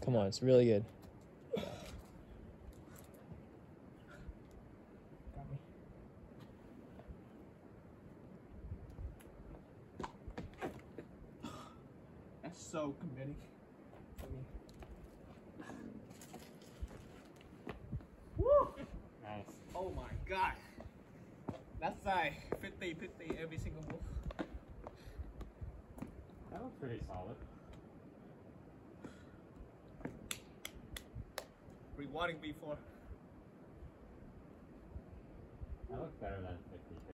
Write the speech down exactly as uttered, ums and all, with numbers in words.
Come on, it's really good. Got me. That's so committing for me. Woo! Nice. Oh my god. That's like fifty fifty every single move. That looks pretty solid. Rewarding before. That looks better than fifty.